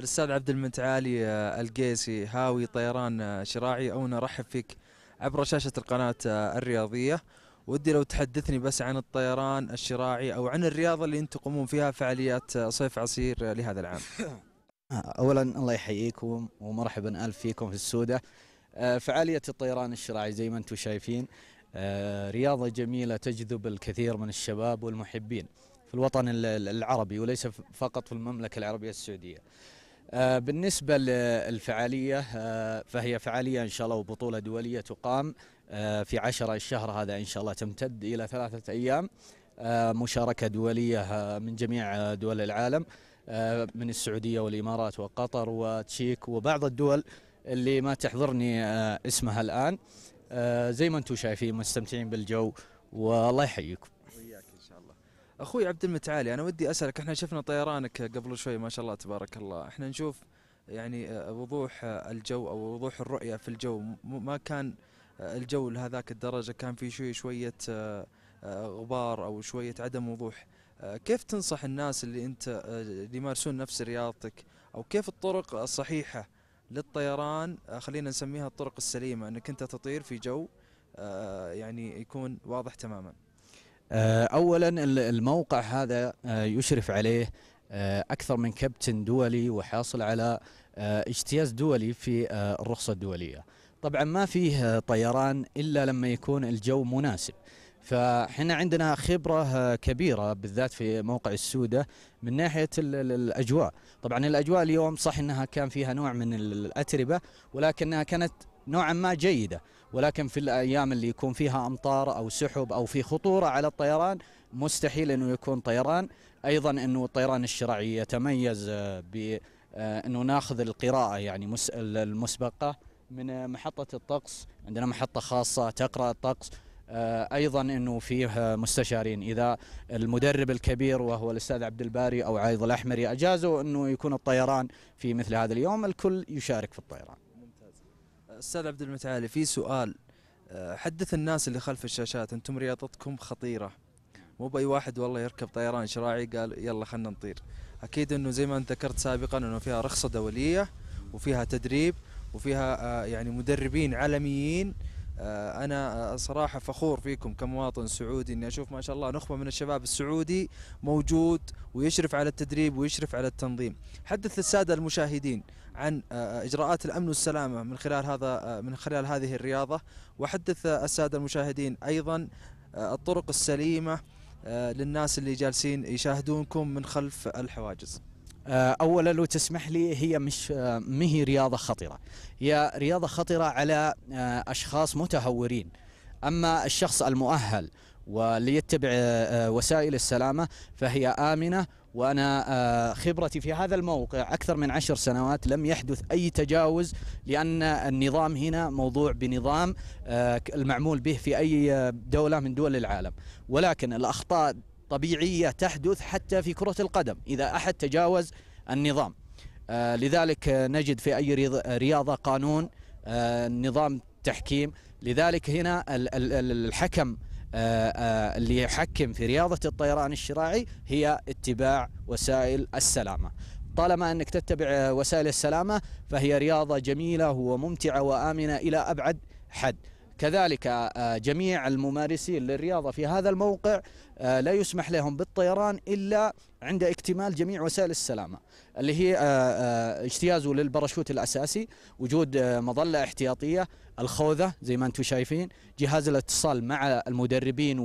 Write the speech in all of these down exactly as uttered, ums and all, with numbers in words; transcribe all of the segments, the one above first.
الأستاذ عبد المتعالي آه، القيسي، هاوي طيران آه، شراعي، أو نرحب فيك عبر شاشة القناة آه، الرياضية. ودي لو تحدثني بس عن الطيران الشراعي أو عن الرياضة اللي أنتم تقومون فيها فعاليات آه، صيف عصير آه، لهذا العام. اولا الله يحييكم ومرحبا الف فيكم في السوده. آه، فعاليه الطيران الشراعي زي ما انتم شايفين، آه، رياضه جميله تجذب الكثير من الشباب والمحبين في الوطن ال- ال- العربي، وليس ف- فقط في المملكه العربيه السعوديه. آه، بالنسبه للفعاليه، آه، فهي فعاليه ان شاء الله وبطوله دوليه تقام آه، في عشرة الشهر هذا ان شاء الله، تمتد الى ثلاثه ايام. آه، مشاركه دوليه آه، من جميع آه، دول العالم، آه، من السعودية والإمارات وقطر وتشيك وبعض الدول اللي ما تحضرني آه، اسمها الآن. آه، زي ما انتم شايفين مستمتعين بالجو، والله يحييكم. وياك إن شاء الله. أخوي عبد المتعالي، أنا ودي أسألك، إحنا شفنا طيرانك قبل شوي ما شاء الله تبارك الله، إحنا نشوف يعني آه، وضوح آه، الجو أو وضوح الرؤية في الجو، م- ما كان آه، الجو لهذاك الدرجة، كان في شوي شوية آه، آه، غبار أو شوية عدم وضوح. آه، كيف تنصح الناس اللي أنت آه، اللي يمارسون نفس رياضتك، أو كيف الطرق الصحيحة للطيران، آه، خلينا نسميها الطرق السليمة، أنك أنت تطير في جو آه، يعني يكون واضح تماما؟ آه، أولا ال- الموقع هذا آه، يشرف عليه آه، أكثر من كابتن دولي، وحاصل على آه، اجتياز دولي في آه، الرخصة الدولية. طبعا ما فيه آه، طيران إلا لما يكون الجو مناسب. فحنا عندنا خبرة آه، كبيرة بالذات في موقع السودة من ناحية ال- ال- الأجواء. طبعا الأجواء اليوم صح أنها كان فيها نوع من ال- الأتربة، ولكنها كانت نوعا ما جيدة. ولكن في الأيام اللي يكون فيها أمطار أو سحب أو في خطورة على الطيران، مستحيل أنه يكون طيران. أيضا أنه الطيران الشراعي يتميز آه، ب آه، أنه ناخذ القراءة يعني مس- المسبقة من آه، محطة الطقس. عندنا محطة خاصة تقرأ الطقس. آه، أيضا أنه فيه آه، مستشارين، إذا المدرب الكبير وهو الأستاذ عبد الباري أو عايض الأحمري أجازوا أنه يكون الطيران في مثل هذا اليوم، الكل يشارك في الطيران. ممتاز. استاذ عبد المتعالي، في سؤال، أه، حدث الناس اللي خلف الشاشات، انتم رياضتكم خطيره، مو باي واحد والله يركب طيران شراعي قال يلا خلنا نطير. اكيد انه زي ما انت ذكرت سابقا انه فيها رخصه دوليه، وفيها تدريب، وفيها أه، يعني مدربين عالميين. أه، انا أه، صراحه فخور فيكم كمواطن سعودي، اني اشوف ما شاء الله نخبه من الشباب السعودي موجود ويشرف على التدريب ويشرف على التنظيم. حدث الساده المشاهدين عن آه، اجراءات الامن والسلامه من خلال هذا آه، من خلال هذه الرياضه، وحدث آه، الساده المشاهدين ايضا آه، الطرق السليمه آه، للناس اللي جالسين يشاهدونكم من خلف الحواجز. آه، اولا لو تسمح لي، هي مش آه، مهي رياضه خطره، هي رياضه خطره على آه، اشخاص متهورين. اما الشخص المؤهل واللي يتبع آه، وسائل السلامه فهي امنه. وانا آه، خبرتي في هذا الموقع اكثر من عشر سنوات، لم يحدث اي تجاوز، لان النظام هنا موضوع بنظام آه، المعمول به في اي دوله من دول العالم. ولكن الاخطاء طبيعية تحدث حتى في كرة القدم إذا أحد تجاوز النظام. آه لذلك آه، نجد في أي رياض- رياضة قانون، آه نظام تحكيم. لذلك هنا ال- ال- ال- الحكم آه آه اللي يحكم في رياضة الطيران الشراعي هي اتباع وسائل السلامة. طالما أنك تتبع آه، وسائل السلامة فهي رياضة جميلة وممتعة وآمنة إلى أبعد حد. كذلك آه، جميع الممارسين للرياضة في هذا الموقع آه، لا يسمح لهم بالطيران إلا عند اكتمال جميع وسائل السلامة، اللي هي آه، آه، اجتيازه للباراشوت الأساسي، وجود آه، مظلة احتياطية، الخوذة زي ما أنتم شايفين، جهاز الاتصال مع المدربين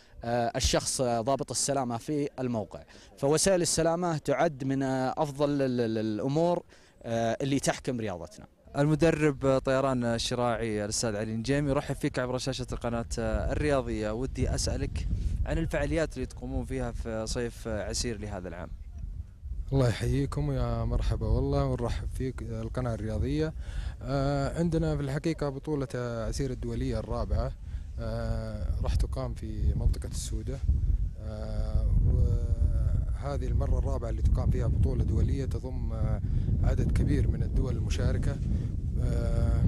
والشخص ضابط السلامة في الموقع. فوسائل السلامة تعد من آه، أفضل ال- ال- الأمور آه، اللي تحكم رياضتنا. المدرب طيران الشراعي الاستاذ علي نجيم يرحب فيك عبر شاشه القناه آه، الرياضيه. ودي اسالك عن الفعاليات اللي تقومون فيها في صيف آه، عسير لهذا العام. الله يحييكم ويا مرحبا والله، ونرحب فيك القناة الرياضية. آه عندنا في الحقيقة بطولة آه، عسير الدولية الرابعة، آه راح تقام في منطقة السودة. آه وهذه المرة الرابعة اللي تقام فيها بطولة دولية تضم آه عدد كبير من الدول المشاركة. آه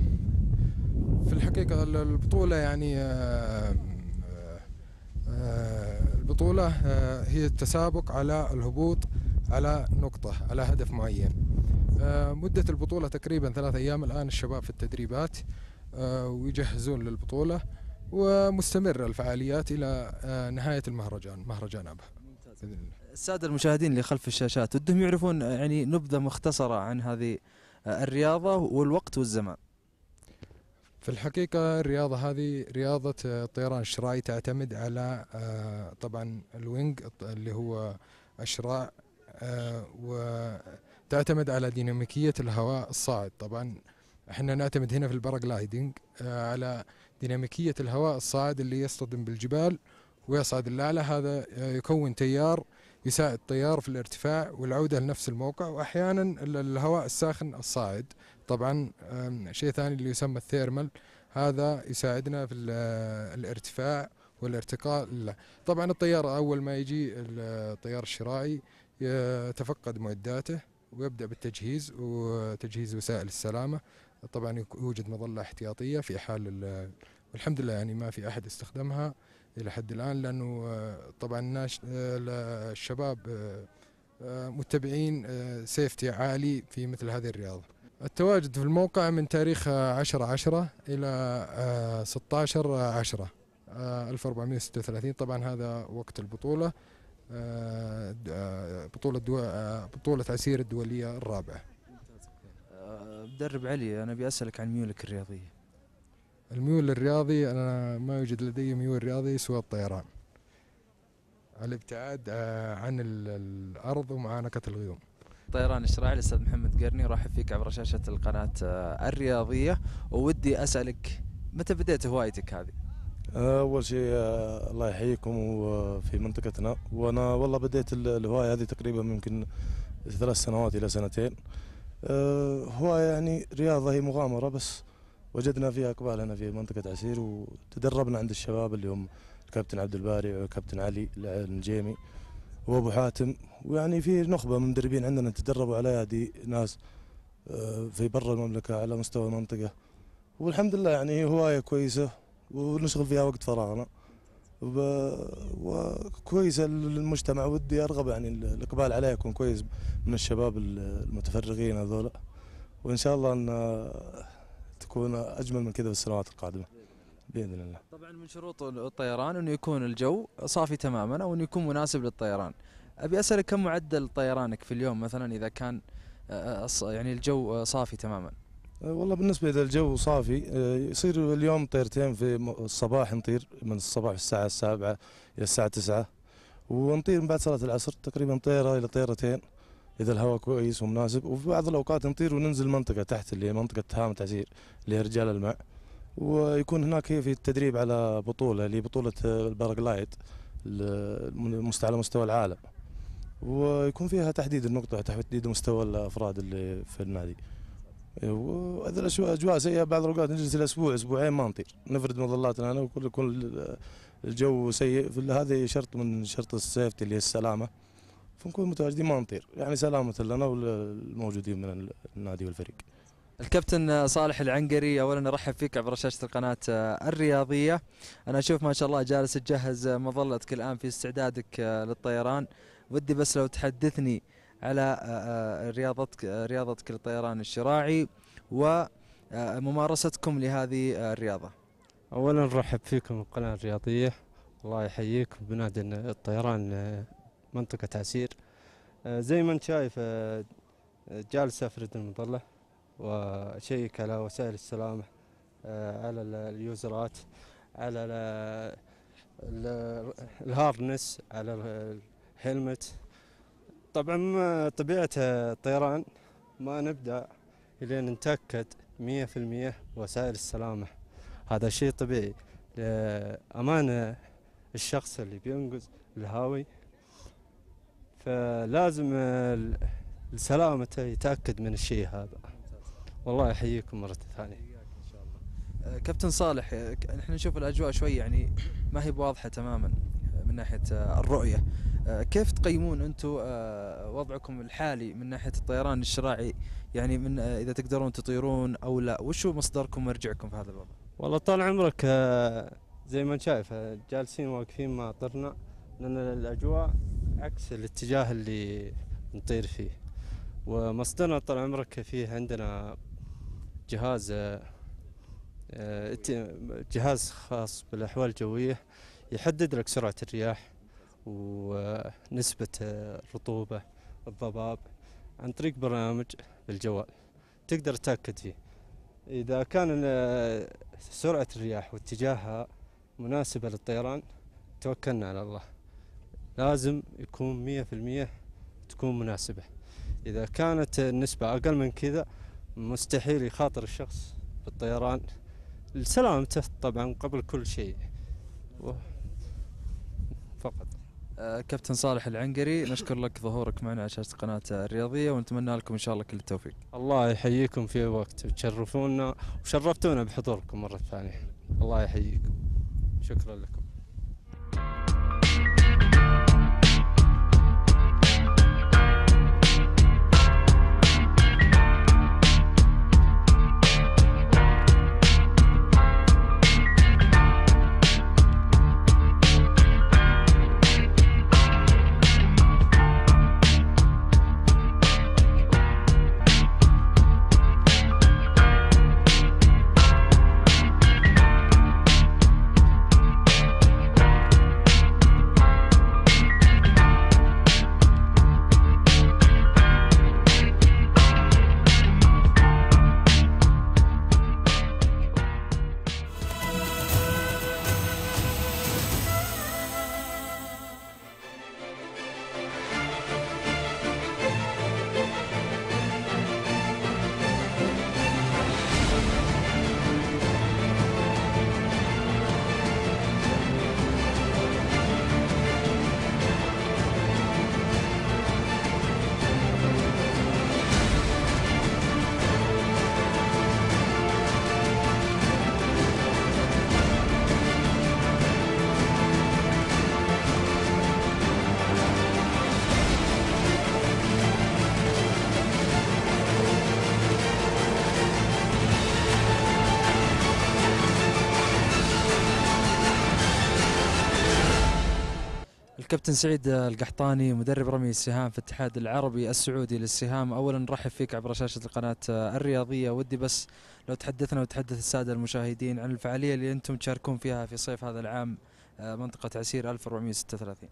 في الحقيقة البطولة يعني آه آه البطولة آه هي التسابق على الهبوط على نقطة، على هدف معين. آه، مدة البطولة تقريبا ثلاث أيام. الآن الشباب في التدريبات آه، ويجهزون للبطولة، ومستمرة الفعاليات إلى آه، نهاية المهرجان، مهرجان أبها بإذن الله. السادة المشاهدين اللي خلف الشاشات ودهم يعرفون يعني نبذة مختصرة عن هذه الرياضة والوقت والزمان. في الحقيقة الرياضة هذه رياضة الطيران الشراعي، تعتمد على آه، طبعا الوينج اللي هو الشراع، آه، وتعتمد على ديناميكية الهواء الصاعد. طبعا احنا نعتمد هنا في الباراجلايدنج آه، على ديناميكية الهواء الصاعد اللي يصطدم بالجبال ويصعد الأعلى. هذا آه، يكون تيار يساعد الطيار في الارتفاع والعودة لنفس الموقع، وأحيانا الهواء الساخن الصاعد. طبعا آم، شيء ثاني اللي يسمى الثيرمال، هذا يساعدنا في ال- الارتفاع والارتقاء. لا. طبعا الطيارة أول ما يجي الطيار الشراعي يتفقد معداته ويبدأ بالتجهيز وتجهيز وسائل السلامة. طبعا يك- يوجد مظلة احتياطية في حال ال- والحمد لله يعني ما في أحد استخدمها إلى حد الآن، لأنه آه، طبعا الناس آه، الشباب آه، آه، متبعين آه، سيفتي عالي في مثل هذه الرياضة. التواجد في الموقع من تاريخ عشرة عشرة إلى آه، ستة عشر عشرة ألف وأربعمائة وستة وثلاثين. طبعا هذا وقت البطولة، آه، د- آه، بطولة دو... آه، بطولة عسير الدولية الرابعة. أه، مدرب علي، أنا بأسألك عن ميولك الرياضية. الميول الرياضي، أنا ما يوجد لدي ميول رياضي سوى الطيران، الابتعاد آه، عن ال- الأرض ومعانقة الغيوم. طيران الشراعي الأستاذ محمد قرني، رحب فيك عبر شاشة القناة أه، الرياضية. وودي أسألك متى بدأت هوايتك هذه؟ أول شيء آه، الله يحييكم وفي منطقتنا. وأنا والله بديت ال- الهواية هذه تقريبا يمكن ثلاث سنوات إلى سنتين. آه، هواية يعني رياضة، هي مغامرة بس وجدنا فيها إقبال هنا في منطقة عسير، وتدربنا عند الشباب اللي هم الكابتن عبد الباري وكابتن علي النجيمي وأبو حاتم، ويعني في نخبة من مدربين عندنا تدربوا على يدي ناس آه، في برا المملكة على مستوى المنطقة. والحمد لله يعني هي هواية كويسة ونشغل فيها وقت فراغنا، وب- وكويسة للمجتمع. ودي أرغب يعني ال- الإقبال عليها يكون كويس من الشباب المتفرغين هذولا، وإن شاء الله أن تكون أجمل من كذا في السنوات القادمة بإذن الله. طبعا من شروط الطيران أنه يكون الجو صافي تماما أو أنه يكون مناسب للطيران. أبي أسألك كم معدل طيرانك في اليوم مثلا إذا كان أه، أص- يعني الجو صافي تماما؟ أه، والله بالنسبة إذا الجو صافي أه، يصير اليوم طيرتين في م- الصباح، نطير من الصباح في الساعة السابعة إلى الساعة تسعة، ونطير من بعد صلاة العصر تقريبا طيرة إلى طيرتين إذا الهواء كويس ومناسب. وفي بعض الأوقات نطير وننزل منطقة تحت اللي هي منطقة هامة عسير اللي هي رجال الماء، ويكون هناك هي في التدريب على بطولة اللي هي بطولة أه، الباراجلايد المست- على مستوى العالم، ويكون فيها تحديد النقطة، تحديد مستوى الأفراد اللي في النادي. وهذا الأجواء أجواء سيئة، بعض الأوقات نجلس الأسبوع أسبوعين ما نطير، نفرد مظلاتنا أنا وكل كل الجو سيء. في هذا شرط من شرط السيفتي اللي هي السلامة، فنكون متواجدين ما نطير، يعني سلامة لنا والموجودين من النادي والفريق. الكابتن صالح العنقري، اولا ارحب فيك عبر شاشه القناه الرياضيه. انا اشوف ما شاء الله جالس تجهز مظلتك الان في استعدادك للطيران. ودي بس لو تحدثني على رياضتك رياضتك للطيران الشراعي وممارستكم لهذه الرياضه. اولا نرحب فيكم القناه الرياضيه، الله يحييكم بنادي الطيران منطقه عسير. زي ما انت شايف جالس افرد المظله واشيك على وسائل السلامه، على اليوزرات، على الهارنس، على الهلمت. طبعا طبيعه الطيران ما نبدا الين نتاكد مية في المية وسائل السلامه، هذا شيء طبيعي لأمان الشخص اللي بينقز الهاوي، فلازم سلامته يتأكد من الشيء هذا. والله يحييكم مرة ثانية. كابتن صالح، نحن نشوف الأجواء شوي يعني ما هي واضحة تماما من ناحية الرؤية، كيف تقيمون أنتم وضعكم الحالي من ناحية الطيران الشراعي؟ يعني من إذا تقدرون تطيرون أو لا، وشو مصدركم ومرجعكم في هذا الوضع؟ والله طال عمرك زي ما انت شايف جالسين واقفين ما طرنا، لأن الأجواء عكس الاتجاه اللي نطير فيه، ومصدرنا طال عمرك فيه عندنا جهاز آه، آه، ات- جهاز خاص بالأحوال الجوية يحدد لك سرعة الرياح ونسبة آه، الرطوبة، الضباب، عن طريق برنامج بالجوال تقدر تتأكد فيه. إذا كان آه، سرعة الرياح واتجاهها مناسبة للطيران توكلنا على الله، لازم يكون مية في المية تكون مناسبة. إذا كانت النسبة أقل من كذا مستحيل يخاطر الشخص بالطيران لسلامته طبعا قبل كل شيء و- فقط. آه، كابتن صالح العنقري، نشكر لك ظهورك معنا على شاشة قناة الرياضية، ونتمنى لكم إن شاء الله كل التوفيق. الله يحييكم في وقت وتشرفونا وشرفتونا بحضوركم مرة ثانية. الله يحييكم، شكرا لكم. الكابتن سعيد القحطاني، مدرب رمي السهام في الاتحاد العربي السعودي للسهام، اولا نرحب فيك عبر شاشه القناه الرياضيه. ودي بس لو تحدثنا وتحدث الساده المشاهدين عن الفعاليه اللي انتم تشاركون فيها في صيف هذا العام، آه، منطقه عسير ألف وأربعمئة وستة وثلاثين.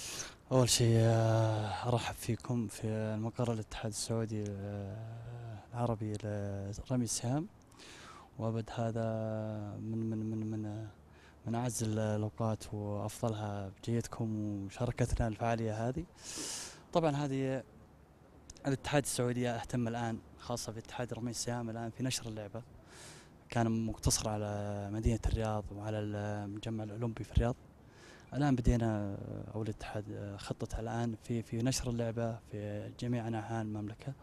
أول شيء آه، أرحب فيكم في المقر الاتحاد السعودي آه، العربي لرمي السهام، وأبد هذا من من من من من أعز الأوقات وأفضلها بجيتكم ومشاركتنا الفعالية هذه. طبعا هذه الاتحاد السعودي اهتم الآن، خاصة في اتحاد رمي السهام الآن، في نشر اللعبة. كان مقتصر على مدينة الرياض وعلى المجمع الأولمبي في الرياض. الآن بدينا أو الاتحاد خطة الآن في في نشر اللعبة في جميع أنحاء المملكة،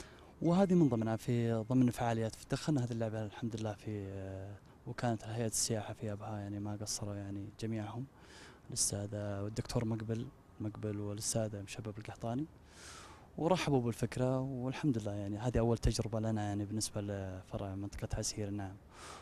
وهذه من ضمنها في ضمن فعاليات. دخلنا هذه اللعبة الحمد لله في، وكانت هيئة السياحة في أبها يعني ما قصروا يعني جميعهم، الأستاذ والدكتور مقبل مقبل والأستاذ مشبب القحطاني، ورحبوا بالفكرة. والحمد لله يعني هذه أول تجربة لنا يعني بالنسبة لفرع منطقة عسير. نعم،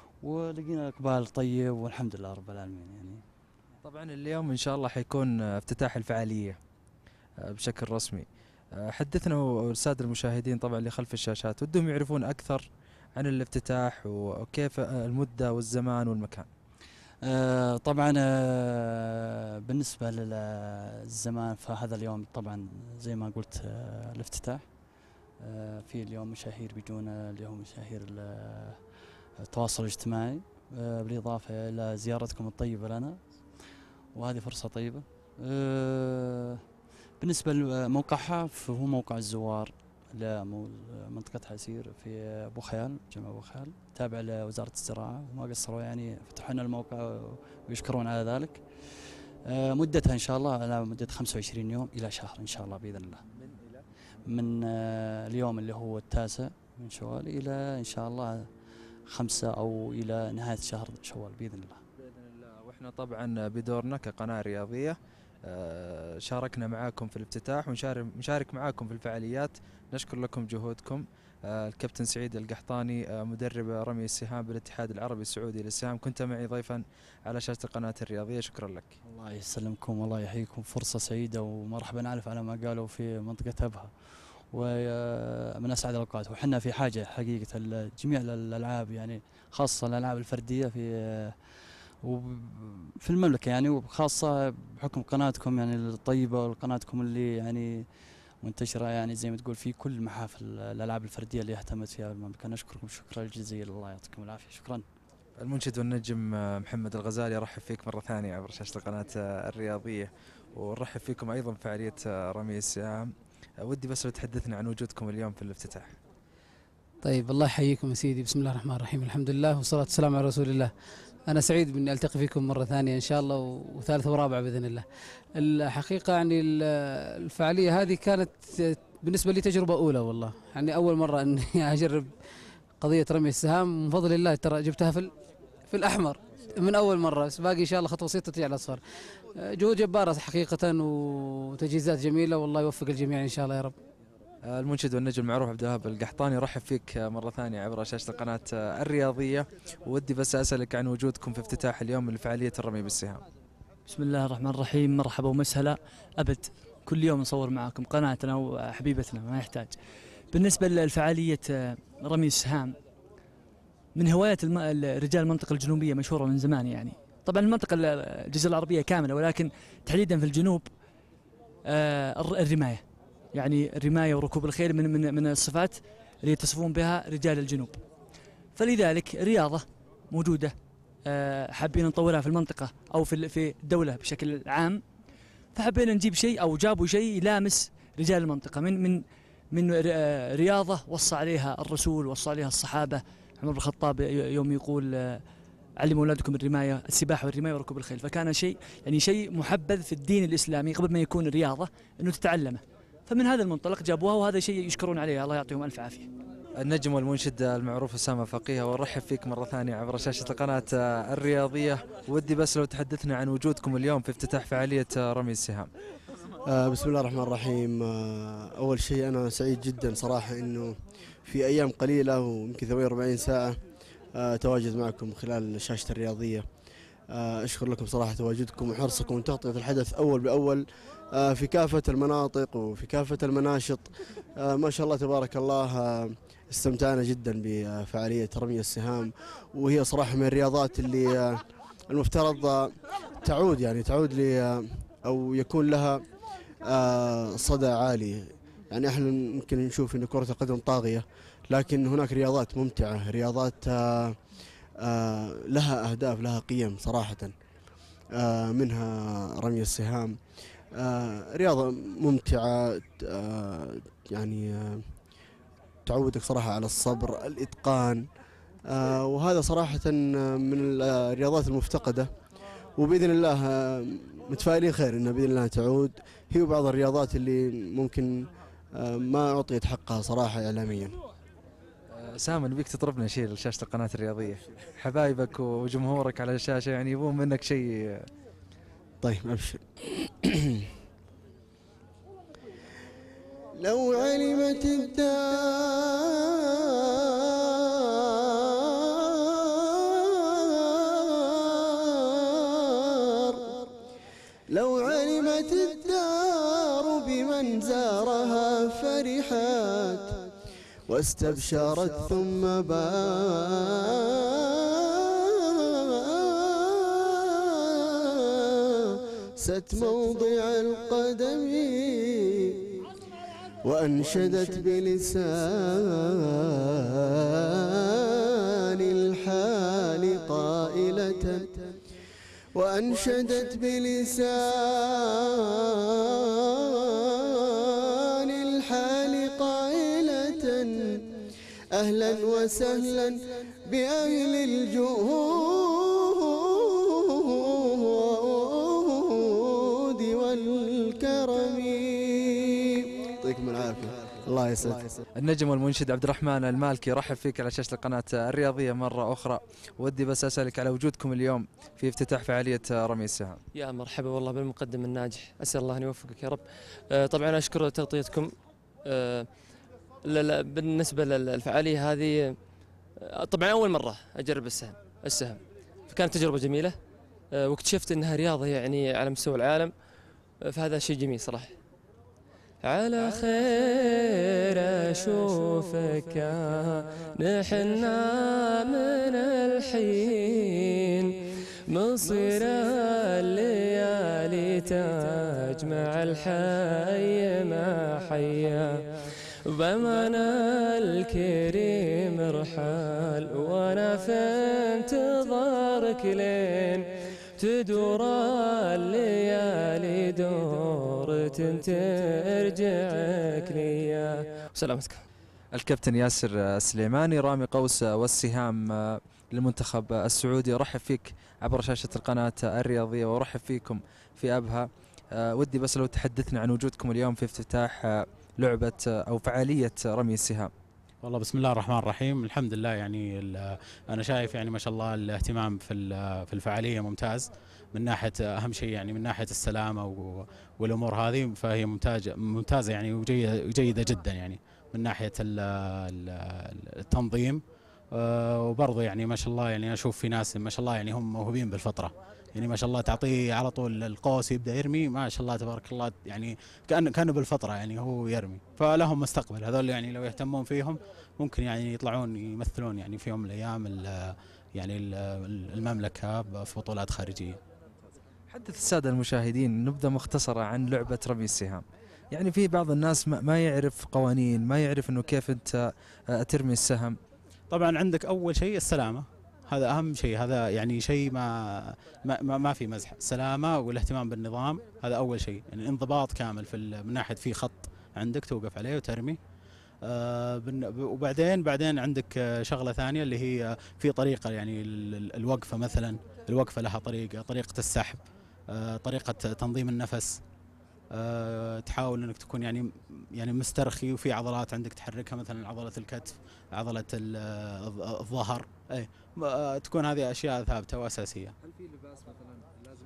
ولقينا إقبال طيب والحمد لله رب العالمين. يعني طبعا اليوم ان شاء الله حيكون افتتاح الفعاليه آه، بشكل رسمي. آه، حدثنا والساده المشاهدين طبعا اللي خلف الشاشات ودهم يعرفون اكثر عن الافتتاح وكيف آه، المده والزمان والمكان. آه طبعا آه بالنسبة للزمان فهذا اليوم طبعا زي ما قلت آه الافتتاح. آه في اليوم مشاهير بيجونا، اليوم مشاهير التواصل الاجتماعي، آه بالإضافة إلى زيارتكم الطيبة لنا، وهذه فرصة طيبة. آه بالنسبة لموقعها فهو موقع الزوار لمنطقة عسير في أبو خيال، جمع أبو خيال، تابع لوزارة الزراعة، وما قصروا يعني فتحوا لنا الموقع ويشكرون على ذلك. آه مدتها إن شاء الله على مدة خمسة وعشرين يوم إلى شهر إن شاء الله بإذن الله. من آه اليوم اللي هو التاسع من شوال إلى إن شاء الله خمسة أو إلى نهاية شهر شوال بإذن الله. بإذن الله. وإحنا طبعا بدورنا كقناة رياضية آه، شاركنا معاكم في الافتتاح ونشارك معاكم في الفعاليات. نشكر لكم جهودكم. آه، الكابتن سعيد القحطاني، آه، مدرب رمي السهام بالاتحاد العربي السعودي للسهام، كنت معي ضيفا على شاشة القناة الرياضية. شكرا لك. الله يسلمكم والله يحييكم، فرصة سعيدة ومرحبا. ألف على ما قالوا في منطقة أبها، ومن أسعد الأوقات. وحنا في حاجة حقيقة جميع الألعاب يعني خاصة الألعاب الفردية في وفي المملكة يعني، وخاصة بحكم قناتكم يعني الطيبة وقناتكم اللي يعني منتشرة يعني زي ما تقول في كل محافل الألعاب الفردية اللي اهتمت فيها المملكة. نشكركم شكرا جزيلا، الله يعطيكم العافية. شكرا. المنشد والنجم محمد الغزالي، ارحب فيك مره ثانيه عبر شاشه القناه الرياضيه، ونرحب فيكم ايضا في فعاليه رمي السهام. ودي بس لو تحدثنا عن وجودكم اليوم في الافتتاح. طيب الله يحييكم يا سيدي، بسم الله الرحمن الرحيم، الحمد لله والصلاة والسلام على رسول الله. أنا سعيد بإني ألتقي فيكم مرة ثانية إن شاء الله، وثالثة ورابعة بإذن الله. الحقيقة يعني الفعالية هذه كانت بالنسبة لي تجربة أولى والله، يعني أول مرة أني أجرب قضية رمي السهام، من فضل الله ترى جبتها في في الأحمر من أول مرة، بس باقي إن شاء الله خطوة بسيطة تجي على الأصفر. جهود جبارة حقيقة وتجهيزات جميلة، والله يوفق الجميع إن شاء الله يا رب. المنشد والنجم المعروف عبد الوهاب القحطاني، رحب فيك مرة ثانية عبر شاشة القناة الرياضية، ودي بس أسألك عن وجودكم في افتتاح اليوم لفعالية الرمي بالسهام. بسم الله الرحمن الرحيم، مرحبا ومسهلا. أبد كل يوم نصور معكم، قناتنا وحبيبتنا ما يحتاج. بالنسبة للفعالية رمي السهام، من هوايات الم... رجال المنطقة الجنوبية مشهورة من زمان يعني، طبعا المنطقة الجزيرة العربية كاملة، ولكن تحديدا في الجنوب آه الرماية، يعني الرماية وركوب الخيل من من من الصفات اللي يتصفون بها رجال الجنوب. فلذلك رياضة موجودة آه حابين نطورها في المنطقة أو في في الدولة بشكل عام، فحبينا نجيب شيء أو جابوا شيء يلامس رجال المنطقة من من من رياضة وصى عليها الرسول، وصى عليها الصحابة. عمر بن الخطاب يوم يقول علموا أولادكم الرماية، السباحة والرماية وركوب الخيل، فكان شيء يعني شيء محبذ في الدين الإسلامي قبل ما يكون رياضة إنه تتعلمه، فمن هذا المنطلق جابوها، وهذا شيء يشكرون عليه، الله يعطيهم ألف عافية. النجم والمنشد المعروف أسامة فقيه، ونرحب فيك مرة ثانية عبر شاشة القناة الرياضية، ودي بس لو تحدثنا عن وجودكم اليوم في افتتاح فعالية رمي السهام. آه بسم الله الرحمن الرحيم. آه أول شيء أنا سعيد جدا صراحة إنه في أيام قليلة ويمكن ثمانية وأربعين ساعة آه تواجد معكم خلال شاشة الرياضية. آه أشكر لكم صراحة تواجدكم وحرصكم وتغطية الحدث أول بأول آه في كافة المناطق وفي كافة المناشط. آه ما شاء الله تبارك الله. آه استمتعنا جدا بفعالية رمي السهام، وهي صراحة من الرياضات اللي آه المفترض آه تعود يعني تعود ل آه أو يكون لها آه صدى عالي. يعني احنا ممكن نشوف ان كرة القدم طاغية، لكن هناك رياضات ممتعة، رياضات آه آه لها اهداف، لها قيم صراحة. آه منها رمي السهام، آه رياضة ممتعة، آه يعني آه تعودك صراحة على الصبر، الاتقان، آه وهذا صراحة من الرياضات المفتقدة، وبإذن الله آه متفائلين خير انها باذن الله تعود. هي بعض الرياضات اللي ممكن ما اعطيت حقها صراحه اعلاميا. سام، نبيك تطربنا شيء لشاشه القناه الرياضيه، حبايبك وجمهورك على الشاشه يعني يبون منك شيء. طيب ابشر. لو علمت لو علمت الدار بمن زارها فرحت واستبشرت ثم باست موضع القدم وأنشدت بلسان الحال قائلة وأنشدت بلسان الحال قائلة أهلا وسهلا بأهل الجهود والكرم. يعطيكم العافية، الله يسعدك. النجم والمنشد عبد الرحمن المالكي، رحب فيك على شاشة القناة الرياضية مرة أخرى، ودي بس أسألك على وجودكم اليوم في افتتاح فعالية رمي السهام. يا مرحبا والله بالمقدم الناجح، أسأل الله أن يوفقك يا رب. أه طبعا أشكر تغطيتكم. أه بالنسبة للفعالية هذه أه طبعا أول مرة أجرب السهم السهم فكانت تجربة جميلة. أه واكتشفت أنها رياضة يعني على مستوى العالم، أه فهذا شيء جميل صراحة. على خير أشوفك نحنا من الحين مصير الليالي تجمع الحي ما حيا ضمنا الكريم ارحل وانا في انتظارك لين تدور الليالي دورة ترجعك ليا. سلامتك. الكابتن ياسر السليماني رامي قوس والسهام للمنتخب السعودي، ارحب فيك عبر شاشة القناة الرياضية وارحب فيكم في أبها. ودي بس لو تحدثنا عن وجودكم اليوم في افتتاح لعبة أو فعالية رمي السهام. والله بسم الله الرحمن الرحيم، الحمد لله. يعني أنا شايف يعني ما شاء الله الاهتمام في في الفعالية ممتاز من ناحية أهم شيء يعني من ناحية السلامة والأمور هذه، فهي ممتازة ممتازة يعني وجيدة جدا يعني من ناحية التنظيم. وبرضه يعني ما شاء الله يعني أشوف في ناس ما شاء الله يعني هم موهوبين بالفطرة، يعني ما شاء الله تعطيه على طول القوس يبدأ يرمي ما شاء الله تبارك الله، يعني كأنه كأنه بالفطرة يعني هو يرمي، فلهم مستقبل هذول يعني لو يهتمون فيهم ممكن يعني يطلعون يمثلون يعني في يوم من الأيام يعني المملكة في بطولات خارجية. حدث السادة المشاهدين نبذة مختصرة عن لعبة رمي السهام. يعني في بعض الناس ما يعرف قوانين، ما يعرف انه كيف انت ترمي السهم. طبعا عندك اول شيء السلامة، هذا اهم شيء، هذا يعني شيء ما ما ما في مزح، السلامة والاهتمام بالنظام هذا اول شيء، يعني انضباط كامل في من ناحية في خط عندك توقف عليه وترمي. آه وبعدين بعدين عندك شغلة ثانية اللي هي في طريقة يعني الوقفة، مثلا الوقفة لها طريقة، طريقة السحب، آه طريقة تنظيم النفس، أه تحاول انك تكون يعني يعني مسترخي وفي عضلات عندك تحركها، مثلا عضله الكتف، عضله الظهر، اي أه تكون هذه اشياء ثابته واساسيه. هل في لباس مثلا لازم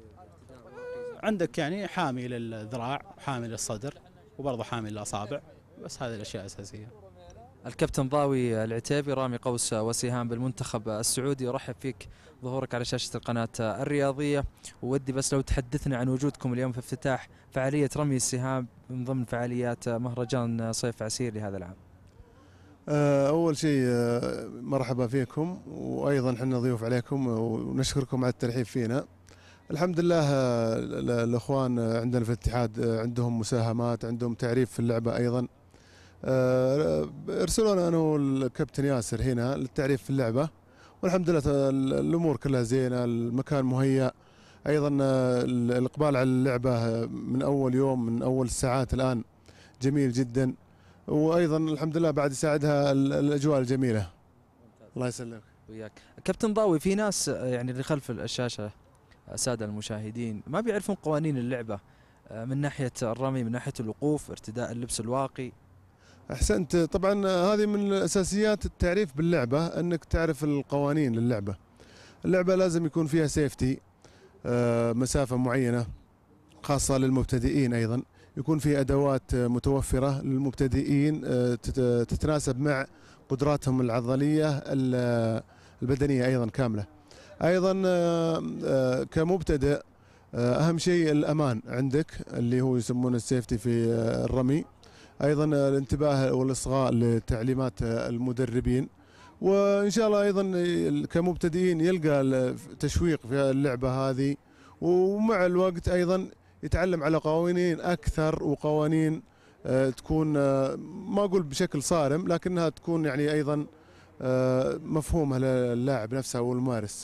عندك يعني حامي للذراع، حامي للصدر، وبرضه حامي للاصابع، بس هذه الاشياء الاساسيه. الكابتن ضاوي العتيبي رامي قوس وسهام بالمنتخب السعودي، ارحب فيك ظهورك على شاشة القناة الرياضية. وودي بس لو تحدثنا عن وجودكم اليوم في افتتاح فعالية رمي السهام من ضمن فعاليات مهرجان صيف عسير لهذا العام. أول شيء مرحبا فيكم، وأيضا حنا ضيوف عليكم ونشكركم على الترحيب فينا. الحمد لله الأخوان عندنا في الاتحاد عندهم مساهمات، عندهم تعريف في اللعبة أيضا. ارسلونا أنا والكابتن ياسر هنا للتعريف في اللعبة، والحمد لله الأمور كلها زينة، المكان مهيأ، أيضا الإقبال على اللعبة من أول يوم من أول الساعات الآن جميل جدا، وأيضا الحمد لله بعد يساعدها الأجواء الجميلة. الله يسلمك. وياك كابتن ضاوي، في ناس يعني اللي خلف الشاشة السادة المشاهدين ما بيعرفون قوانين اللعبة من ناحية الرمي، من ناحية الوقوف، ارتداء اللبس الواقي. أحسنت. طبعا هذه من أساسيات التعريف باللعبة، أنك تعرف القوانين للعبة. اللعبة لازم يكون فيها سيفتي، مسافة معينة خاصة للمبتدئين، أيضا يكون في أدوات متوفرة للمبتدئين تتناسب مع قدراتهم العضلية البدنية أيضا كاملة. أيضا كمبتدئ أهم شيء الأمان عندك اللي هو يسمونه السيفتي في الرمي، أيضا الانتباه والإصغاء لتعليمات المدربين، وإن شاء الله أيضا كمبتدئين يلقى تشويق في اللعبة هذه، ومع الوقت أيضا يتعلم على قوانين أكثر، وقوانين تكون ما أقول بشكل صارم لكنها تكون يعني أيضا مفهومة للاعب نفسه والممارس.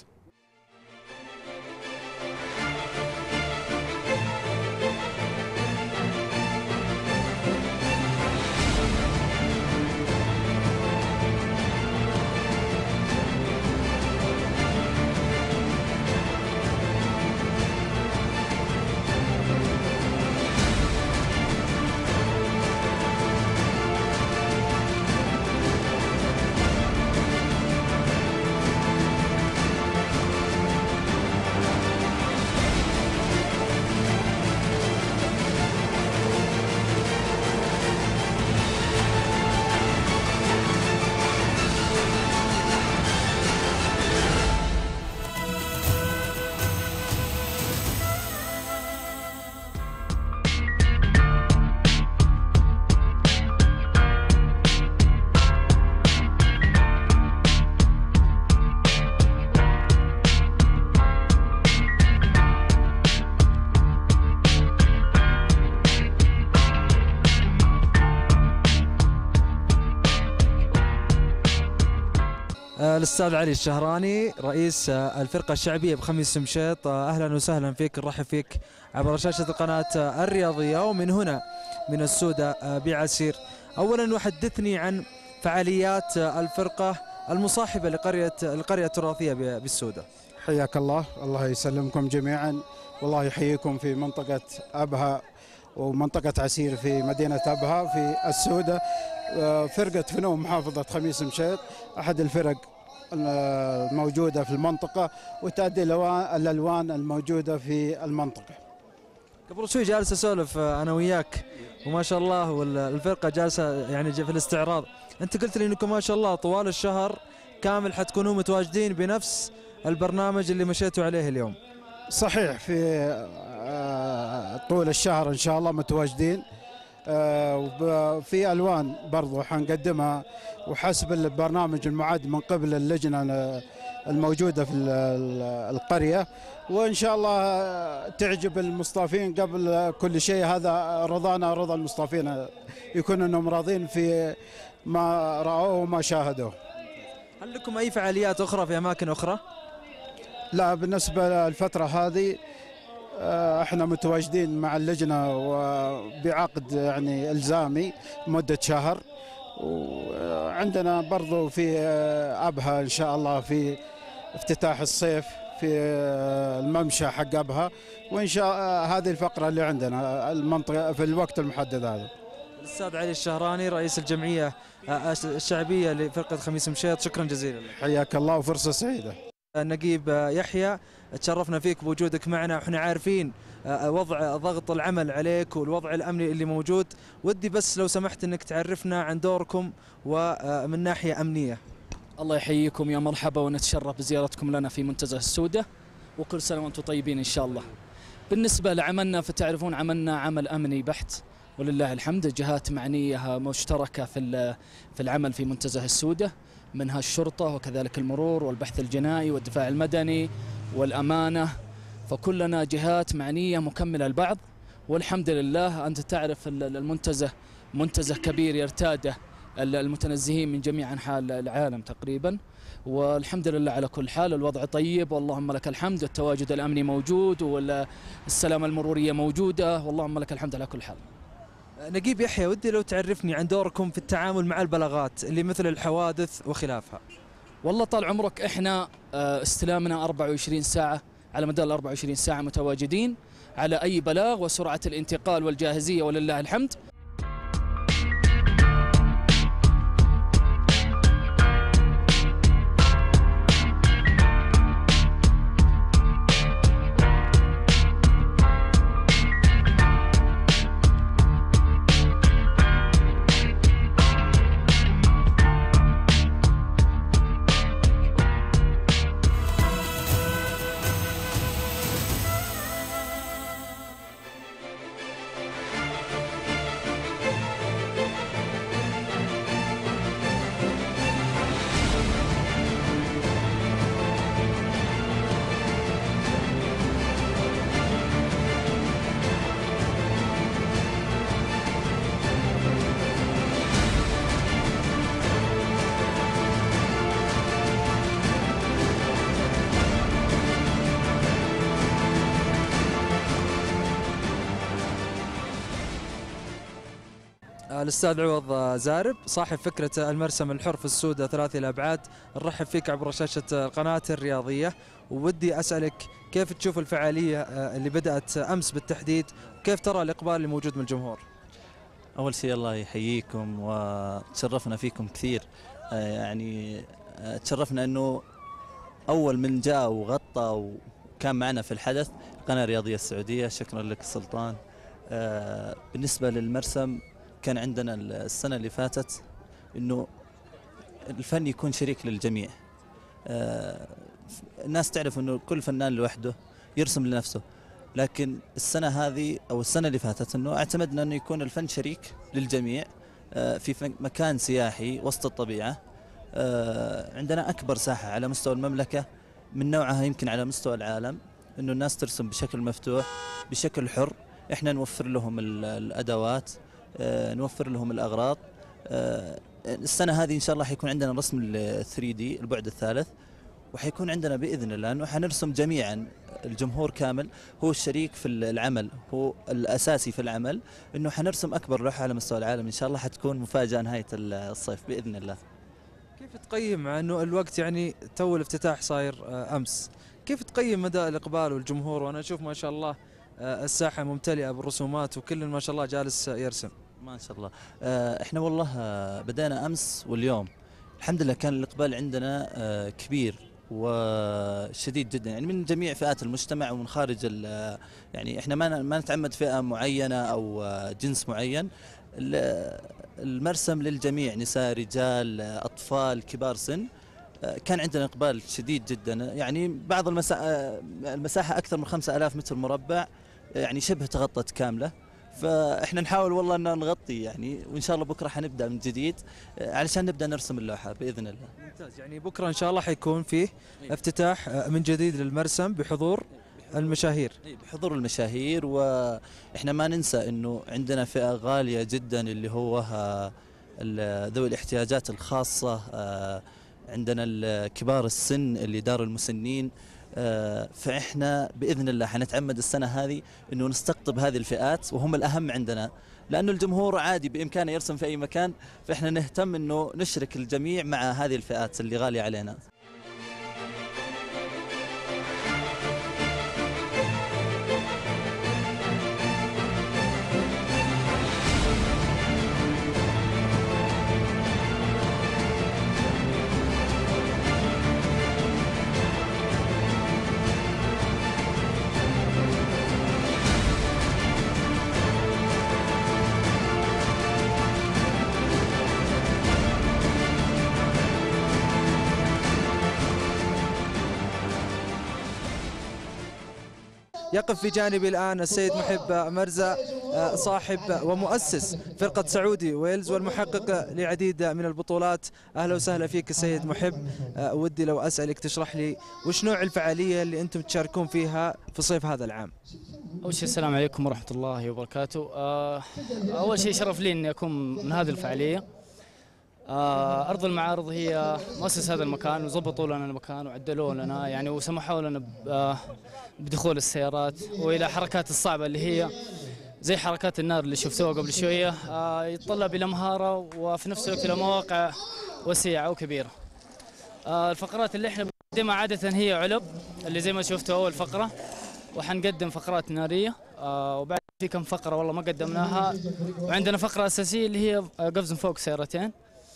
الأستاذ علي الشهراني رئيس الفرقة الشعبية بخميس مشيط، أهلا وسهلا فيك، نرحب فيك عبر شاشة القناة الرياضية ومن هنا من السودة بعسير. أولا وحدثني عن فعاليات الفرقة المصاحبة لقرية القرية التراثية بالسودة. حياك الله، الله يسلمكم جميعا، والله يحييكم في منطقة أبها ومنطقة عسير في مدينة أبها في السودة. فرقة فنون محافظة خميس مشيط أحد الفرق الموجودة في المنطقة وتأدي الألوان الموجودة في المنطقة. قبل شوي جالس أسولف أنا وياك وما شاء الله والفرقة جالسة يعني في الاستعراض، أنت قلت لي أنكم ما شاء الله طوال الشهر كامل حتكونوا متواجدين بنفس البرنامج اللي مشيتوا عليه اليوم. صحيح، في طول الشهر إن شاء الله متواجدين، وفي ألوان برضو حنقدمها وحسب البرنامج المعد من قبل اللجنة الموجودة في القرية، وإن شاء الله تعجب المصطافين. قبل كل شيء هذا رضانا رضا المصطافين، يكون أنهم راضين في ما رأوه وما شاهدوه. هل لكم أي فعاليات أخرى في أماكن أخرى؟ لا، بالنسبة للفترة هذه احنا متواجدين مع اللجنة وبعقد يعني الزامي مدة شهر، وعندنا برضو في أبها إن شاء الله في افتتاح الصيف في الممشى حق أبها، وإن شاء هذه الفقرة اللي عندنا المنطقة في الوقت المحدد هذا. الأستاذ علي الشهراني رئيس الجمعية الشعبية لفرقة خميس مشيط، شكرا جزيلا. حياك الله وفرصة سعيدة. نقيب يحيى، تشرفنا فيك بوجودك معنا، وإحنا عارفين وضع ضغط العمل عليك والوضع الأمني اللي موجود، ودي بس لو سمحت أنك تعرفنا عن دوركم ومن ناحية أمنية. الله يحييكم، يا مرحبا، ونتشرف بزيارتكم لنا في منتزه السودة، وكل سنة وأنتم طيبين إن شاء الله. بالنسبة لعملنا فتعرفون عملنا عمل أمني بحت ولله الحمد، جهات معنية مشتركة في في العمل في منتزه السودة، منها الشرطة وكذلك المرور والبحث الجنائي والدفاع المدني والأمانة، فكلنا جهات معنية مكملة البعض، والحمد لله. أنت تعرف المنتزه منتزه كبير يرتاده المتنزهين من جميع أنحاء العالم تقريبا، والحمد لله على كل حال. الوضع طيب واللهم لك الحمد، التواجد الأمني موجود والسلامة المرورية موجودة، واللهم لك الحمد على كل حال. نقيب يحيى، ودي لو تعرفني عن دوركم في التعامل مع البلاغات اللي مثل الحوادث وخلافها. والله طال عمرك احنا استلامنا أربعة وعشرين ساعة، على مدار ال أربعة وعشرين ساعة متواجدين على أي بلاغ، وسرعة الانتقال والجاهزية ولله الحمد. الأستاذ عوض زارب صاحب فكرة المرسم الحر في السودة ثلاثي الأبعاد، نرحب فيك عبر شاشة القناة الرياضية، وودي أسألك كيف تشوف الفعالية اللي بدأت أمس بالتحديد، وكيف ترى الإقبال اللي موجود من الجمهور؟ أول شيء الله يحييكم وتشرفنا فيكم كثير، يعني تشرفنا أنه أول من جاء وغطى وكان معنا في الحدث القناة الرياضية السعودية، شكرا لك سلطان. بالنسبة للمرسم كان عندنا السنة اللي فاتت أنه الفن يكون شريك للجميع، الناس تعرف أنه كل فنان لوحده يرسم لنفسه، لكن السنة هذه أو السنة اللي فاتت أنه اعتمدنا أنه يكون الفن شريك للجميع في مكان سياحي وسط الطبيعة. عندنا أكبر ساحة على مستوى المملكة من نوعها يمكن على مستوى العالم، أنه الناس ترسم بشكل مفتوح بشكل حر، إحنا نوفر لهم الأدوات، نوفر لهم الأغراض، السنة هذه إن شاء الله حيكون عندنا رسم ال ثري دي البعد الثالث، وحيكون عندنا بإذن الله أنه حنرسم جميعا، الجمهور كامل هو الشريك في العمل، هو الأساسي في العمل، أنه حنرسم أكبر لوحة على مستوى العالم إن شاء الله، حتكون مفاجأة نهاية الصيف بإذن الله. كيف تقيم مع أنه الوقت يعني تو الافتتاح صاير أمس، كيف تقيم مدى الإقبال والجمهور؟ وأنا أشوف ما شاء الله الساحة ممتلئة بالرسومات وكل ما شاء الله جالس يرسم. ما شاء الله. احنا والله بدأنا أمس واليوم الحمد لله كان الإقبال عندنا كبير وشديد جدا، يعني من جميع فئات المجتمع ومن خارج، يعني احنا ما ما نتعمد فئة معينة أو جنس معين، المرسم للجميع، نساء رجال أطفال كبار سن. كان عندنا إقبال شديد جدا، يعني بعض المساحة المساحة أكثر من خمسة آلاف متر مربع، يعني شبه تغطت كاملة. فاحنا نحاول والله ان نغطي يعني، وان شاء الله بكره حنبدا من جديد علشان نبدا نرسم اللوحه باذن الله. ممتاز، يعني بكره ان شاء الله حيكون فيه افتتاح من جديد للمرسم بحضور المشاهير. بحضور المشاهير، واحنا ما ننسى انه عندنا فئه غاليه جدا اللي هو ذوي الاحتياجات الخاصه، عندنا كبار السن اللي دار المسنين. فإحنا بإذن الله حنتعمد السنة هذه أنه نستقطب هذه الفئات، وهم الأهم عندنا، لأنه الجمهور عادي بإمكانه يرسم في أي مكان، فإحنا نهتم أنه نشرك الجميع مع هذه الفئات اللي غالية علينا. يقف في جانبي الآن السيد محب مرزا، صاحب ومؤسس فرقة سعودي ويلز والمحقق لعديد من البطولات. أهلا وسهلا فيك السيد محب. ودي لو أسألك تشرح لي وش نوع الفعالية اللي أنتم تشاركون فيها في صيف هذا العام؟ أول شيء السلام عليكم ورحمة الله وبركاته. أول شيء شرف لي أني أكون من هذه الفعالية. أرض المعارض هي مؤسس هذا المكان، وظبطوا لنا المكان وعدلوا لنا يعني، وسمحوا لنا بدخول السيارات والى حركات الصعبه اللي هي زي حركات النار اللي شفتوها قبل شويه. يتطلب الى مهاره وفي نفس الوقت الى مواقع وسيعه وكبيره. الفقرات اللي احنا بنقدمها عاده هي علب اللي زي ما شفتوا اول فقره، وحنقدم فقرات ناريه، وبعد في كم فقره والله ما قدمناها، وعندنا فقره اساسيه اللي هي قفز فوق سيارتين.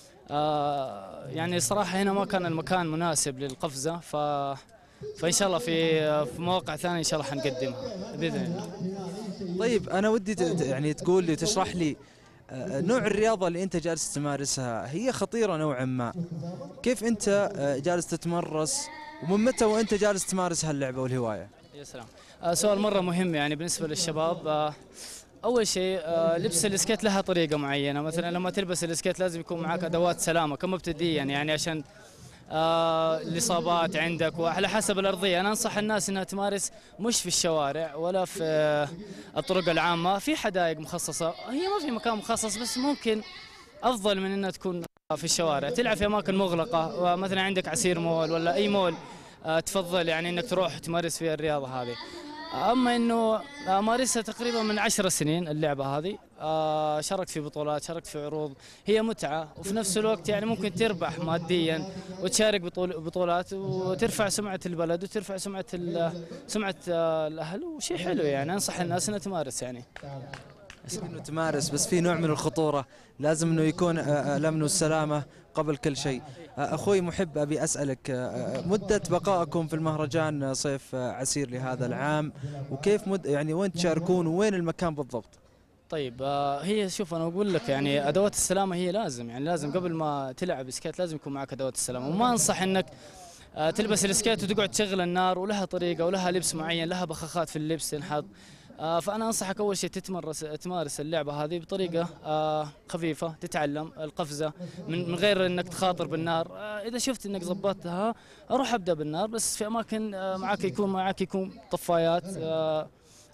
يعني صراحه هنا ما كان المكان مناسب للقفزه، ف فإن شاء الله في في مواقع ثانية إن شاء الله حنقدمها بإذن الله. طيب أنا ودي يعني تقول لي تشرح لي نوع الرياضة اللي أنت جالس تمارسها، هي خطيرة نوعا ما، كيف أنت جالس تتمرس ومن متى وأنت جالس تمارس هاللعبة والهواية؟ يا سلام، سؤال مرة مهم يعني بالنسبة للشباب. أول شيء لبس السكيت لها طريقة معينة، مثلا لما تلبس السكيت لازم يكون معك أدوات سلامة كمبتدئيا يعني عشان آه الإصابات عندك وعلى حسب الأرضية. أنا أنصح الناس أنها تمارس مش في الشوارع ولا في آه الطرق العامة، في حدائق مخصصة، هي ما في مكان مخصص بس ممكن أفضل من أنها تكون في الشوارع. تلعب في أماكن مغلقة، ومثلا عندك عسير مول ولا أي مول آه تفضل يعني أنك تروح تمارس فيها الرياضة هذه. أما أنه أمارسها تقريبا من عشر سنين اللعبة هذه، آه شاركت في بطولات، شاركت في عروض، هي متعة وفي نفس الوقت يعني ممكن تربح ماديا وتشارك بطولات وترفع سمعة البلد وترفع سمعة سمعة الأهل، وشيء حلو يعني. أنصح الناس أنها تمارس يعني. انه تمارس بس في نوع من الخطورة، لازم انه يكون الامن والسلامة قبل كل شيء. اخوي محب ابي اسألك مدة بقائكم في المهرجان صيف عسير لهذا العام، وكيف مد يعني وين تشاركون وين المكان بالضبط؟ طيب هي شوف انا اقول لك يعني ادوات السلامة هي لازم يعني لازم قبل ما تلعب سكيت لازم يكون معك ادوات السلامة، وما انصح انك تلبس السكيت وتقعد تشغل النار، ولها طريقة ولها لبس معين، لها بخاخات في اللبس تنحط. فأنا أنصحك أول شيء تتمرس تمارس اللعبة هذه بطريقة خفيفة، تتعلم القفزة من غير أنك تخاطر بالنار. إذا شفت أنك ضبطتها أروح أبدأ بالنار، بس في أماكن معك يكون معك يكون طفايات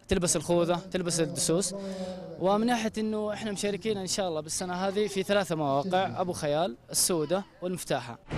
تلبس الخوذة، تلبس الدسوس. ومن ناحية انه احنا مشاركين ان شاء الله بالسنة هذه في ثلاثة مواقع، ابو خيال، السودة، والمفتاحة.